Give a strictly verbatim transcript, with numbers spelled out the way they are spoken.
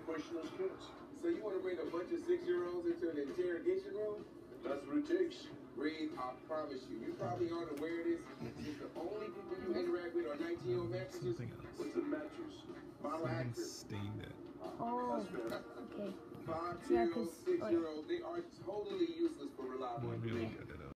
question those kids. So you want to bring a bunch of six-year-olds into an interrogation room? That's what it takes. Reed, I promise you, you probably aren't aware of this. Just the only people you interact with are nineteen-year-old mattresses. Something else. What's the mattress? Bottle Something actress. stained it. Oh, That's fair. okay. Five, Yeah, two-year-olds, 'cause- oh, yeah. six-year-olds, they are totally useless for reliable We're really information. good at it.